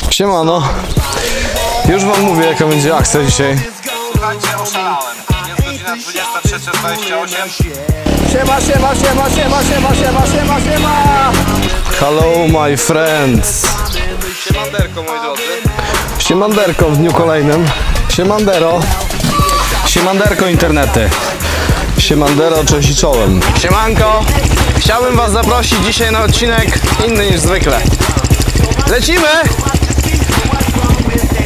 Siemano. Już wam mówię, jaka będzie akcja dzisiaj. Słuchajcie, oszalałem. Jest godzina 23:28. Siema, siema, siema, siema, siema, siema, siema, siema. Hello my friends. Siemanderko, moi drodzy. Siemanderko w dniu kolejnym. Siemandero. Siemanderko internety. Siemandero, cześć i czołem. Siemanko. Chciałbym was zaprosić dzisiaj na odcinek inny niż zwykle. Lecimy!